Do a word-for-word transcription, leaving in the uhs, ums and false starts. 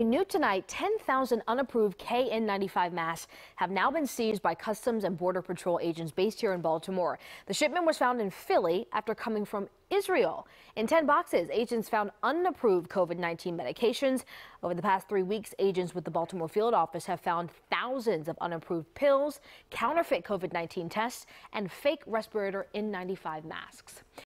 New tonight, ten thousand unapproved K N ninety-five masks have now been seized by Customs and Border Patrol agents based here in Baltimore. The shipment was found in Philly after coming from Israel. In ten boxes, agents found unapproved COVID nineteen medications. Over the past three weeks, agents with the Baltimore field office have found thousands of unapproved pills, counterfeit COVID nineteen tests, and fake respirator N ninety-five masks.